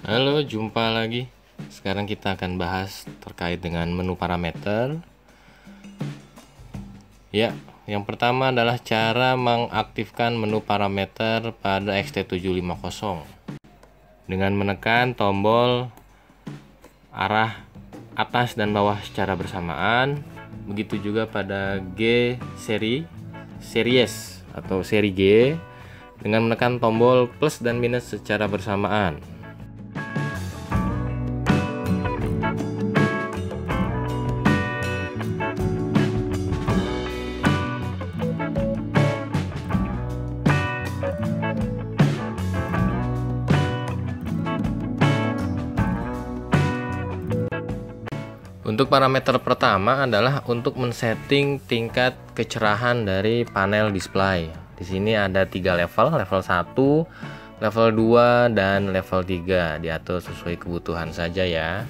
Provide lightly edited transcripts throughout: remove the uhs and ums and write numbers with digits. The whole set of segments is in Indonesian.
Halo, jumpa lagi. Sekarang kita akan bahas terkait dengan menu parameter. Ya, yang pertama adalah cara mengaktifkan menu parameter pada XT750 dengan menekan tombol arah atas dan bawah secara bersamaan. Begitu juga pada series atau seri G dengan menekan tombol plus dan minus secara bersamaan. Untuk parameter pertama adalah untuk men-setting tingkat kecerahan dari panel display. Di sini ada 3 level, level 1, level 2, dan level 3. Diatur sesuai kebutuhan saja ya.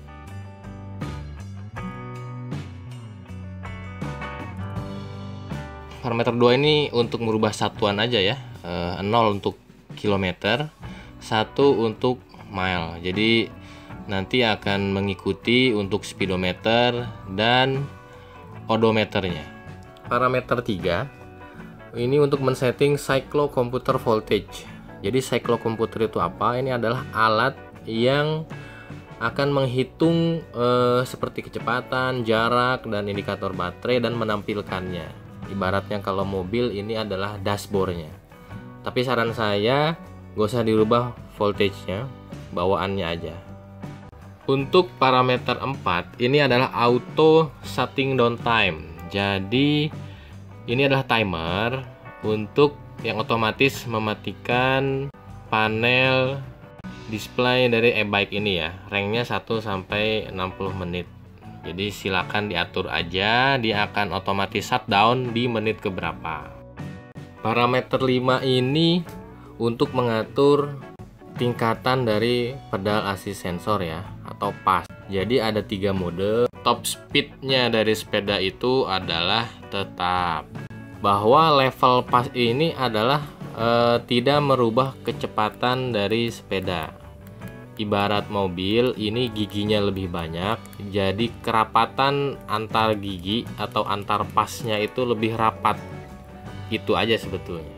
Parameter 2 ini untuk merubah satuan aja ya. 0 untuk kilometer, 1 untuk mile. Jadi nanti akan mengikuti untuk speedometer dan odometernya. Parameter 3 ini untuk men-setting cyclo computer voltage. Jadi cyclo computer itu apa? Ini adalah alat yang akan menghitung seperti kecepatan, jarak, dan indikator baterai dan menampilkannya. Ibaratnya kalau mobil ini adalah dashboardnya. Tapi saran saya gak usah dirubah voltage-nya, bawaannya aja. Untuk parameter 4 ini adalah auto shutting down time. Jadi ini adalah timer untuk yang otomatis mematikan panel display dari e-bike ini ya. Ranknya 1 sampai 60 menit. Jadi silakan diatur aja, dia akan otomatis shutdown di menit keberapa. Parameter 5 ini untuk mengatur tingkatan dari pedal assist sensor ya, atau pas. Jadi ada 3 mode. Top speednya dari sepeda itu adalah tetap, bahwa level pas ini adalah tidak merubah kecepatan dari sepeda. Ibarat mobil ini giginya lebih banyak, jadi kerapatan antar gigi atau antar pasnya itu lebih rapat. Itu aja sebetulnya.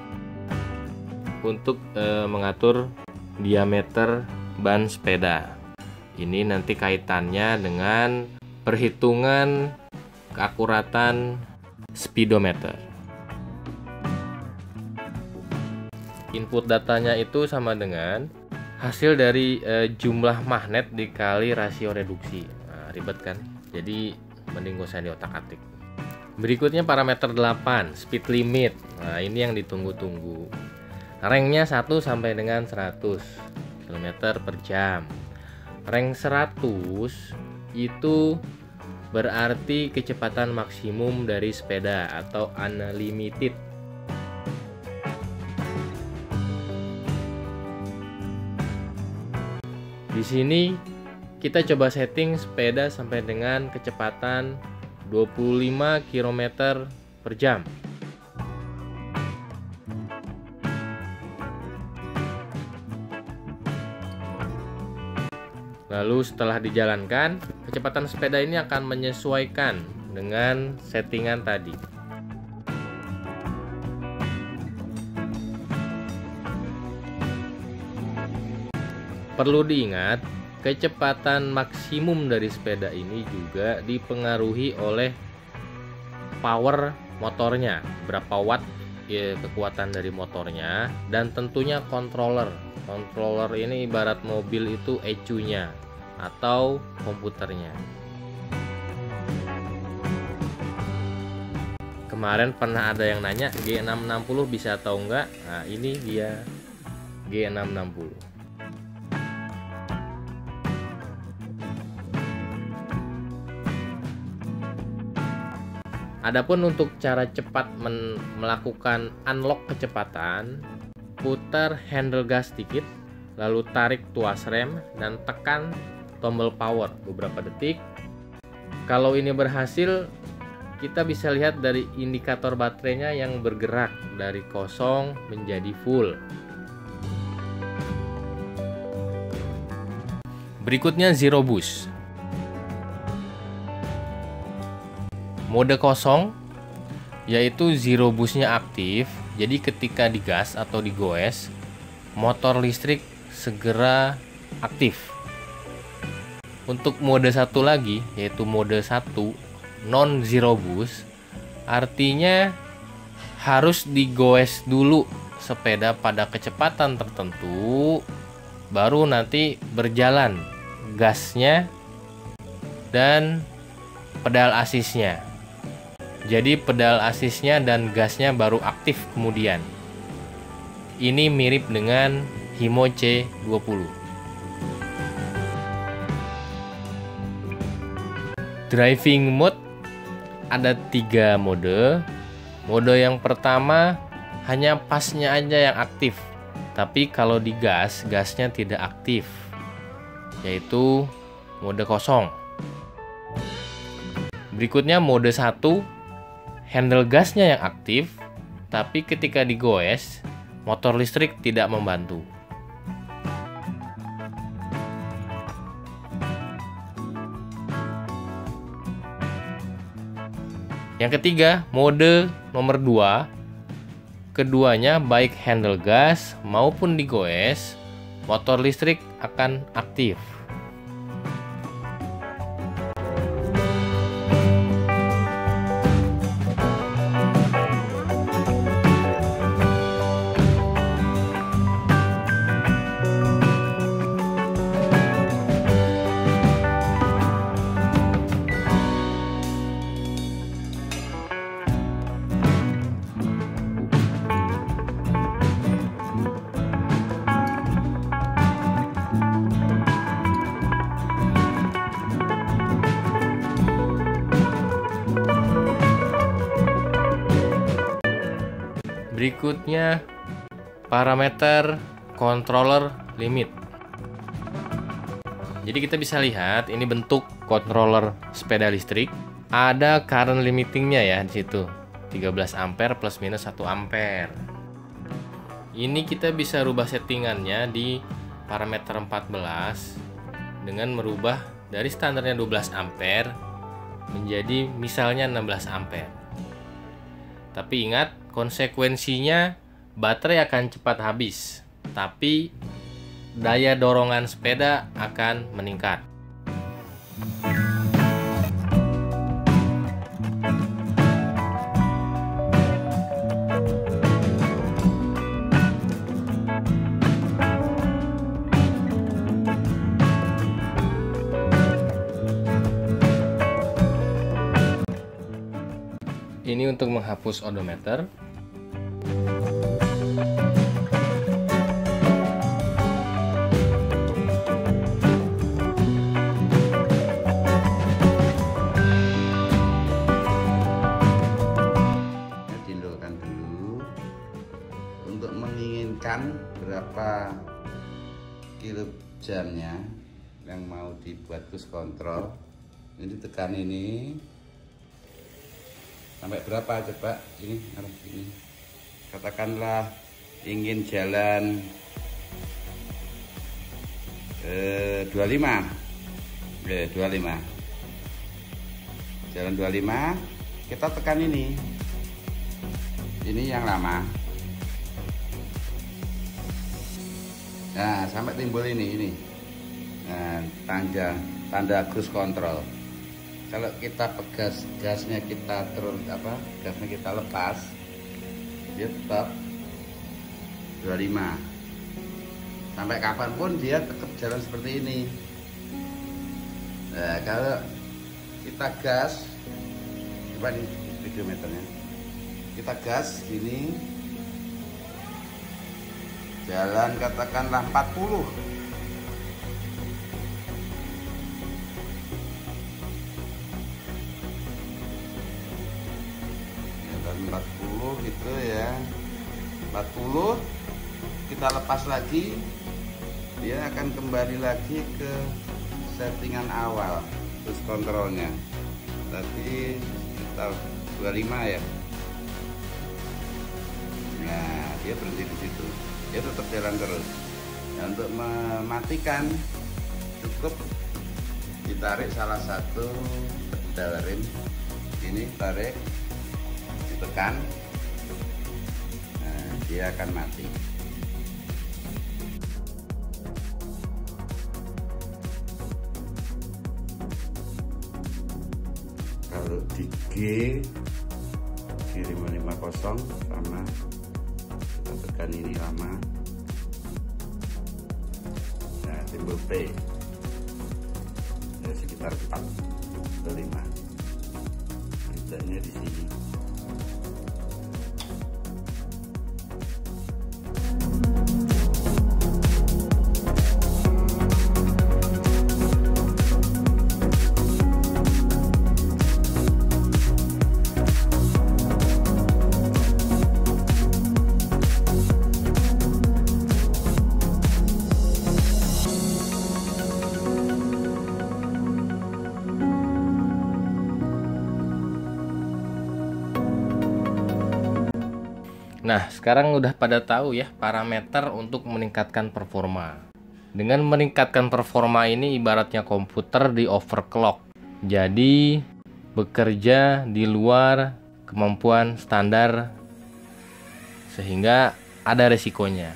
Untuk mengatur diameter ban sepeda, ini nanti kaitannya dengan perhitungan keakuratan speedometer. Input datanya itu sama dengan hasil dari jumlah magnet dikali rasio reduksi. Nah, ribet kan? Jadi mending gak usah diotak-atik. Berikutnya parameter 8, speed limit. Nah, ini yang ditunggu-tunggu. Ranknya 1 sampai dengan 100 km per jam. Rank 100 itu berarti kecepatan maksimum dari sepeda atau unlimited. Di sini kita coba setting sepeda sampai dengan kecepatan 25 km per jam. Lalu setelah dijalankan, kecepatan sepeda ini akan menyesuaikan dengan settingan tadi. Perlu diingat, kecepatan maksimum dari sepeda ini juga dipengaruhi oleh power motornya, berapa watt ya, kekuatan dari motornya, dan tentunya controller. Controller ini ibarat mobil itu ECU-nya atau komputernya. Kemarin pernah ada yang nanya G660 bisa atau enggak. Nah, ini dia G660. Adapun untuk cara cepat melakukan unlock kecepatan, putar handle gas sedikit, lalu tarik tuas rem dan tekan tombol power beberapa detik. Kalau ini berhasil, kita bisa lihat dari indikator baterainya yang bergerak dari kosong menjadi full. Berikutnya zero boost. Mode kosong yaitu zero boostnya aktif. Jadi ketika digas atau digoes, motor listrik segera aktif. Untuk mode satu lagi, yaitu mode 1 non zero boost, artinya harus digoes dulu sepeda pada kecepatan tertentu, baru nanti berjalan gasnya dan pedal asisnya. Jadi pedal asisnya dan gasnya baru aktif kemudian. Ini mirip dengan Hino C20. Driving mode ada 3 mode. Mode yang pertama hanya pasnya aja yang aktif, tapi kalau digas, gasnya tidak aktif, yaitu mode kosong. Berikutnya mode 1, handle gasnya yang aktif, tapi ketika digoes, motor listrik tidak membantu. Yang ketiga, mode nomor 2, keduanya baik handle gas maupun digoes, motor listrik akan aktif. Berikutnya, parameter controller limit. Jadi kita bisa lihat ini bentuk controller sepeda listrik. Ada current limitingnya ya di situ. 13 ampere plus minus 1 ampere. Ini kita bisa rubah settingannya di parameter 14 dengan merubah dari standarnya 12 ampere menjadi misalnya 16 ampere. Tapi ingat, konsekuensinya baterai akan cepat habis, tapi daya dorongan sepeda akan meningkat. Ini untuk menghapus odometer. Tindokan dulu untuk menginginkan berapa kilojamnya yang mau dibuat cruise control. Ini tekan ini sampai berapa coba ini harus ini, katakanlah ingin jalan 25 jalan 25, kita tekan ini yang lama. Nah sampai timbul ini nah, tanda cruise control. Kalau kita pegas gasnya, kita gasnya kita lepas, dia tetap 25. Sampai kapanpun dia tetap jalan seperti ini. Nah, kalau kita gas, coba nih speedometernya, kita gas gini, jalan katakanlah 40. 40 gitu ya, 40 kita lepas lagi, dia akan kembali lagi ke settingan awal terus kontrolnya. Tadi kita 25 ya. Nah dia berhenti di situ, dia tetap jalan terus. Nah, untuk mematikan itu cukup ditarik salah satu pedal rem ini, tarik, ditekan, nah, dia akan mati. Kalau di G 550 sama, kita tekan ini lama, nah timbul P ya, sekitar 4 atau 5, bedanya di sini. Nah, sekarang udah pada tahu ya parameter untuk meningkatkan performa. Dengan meningkatkan performa ini ibaratnya komputer di overclock. Jadi bekerja di luar kemampuan standar sehingga ada resikonya.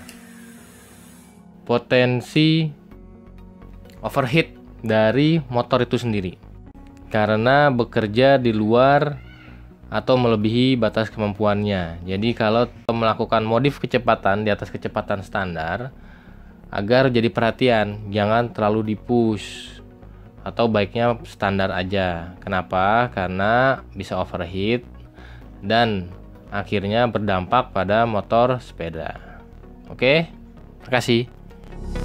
Potensi overheat dari motor itu sendiri. Karena bekerja di luar atau melebihi batas kemampuannya. Jadi kalau melakukan modif kecepatan di atas kecepatan standar, agar jadi perhatian, jangan terlalu di-push atau baiknya standar aja. Kenapa? Karena bisa overheat dan akhirnya berdampak pada motor sepeda. Oke, terima kasih.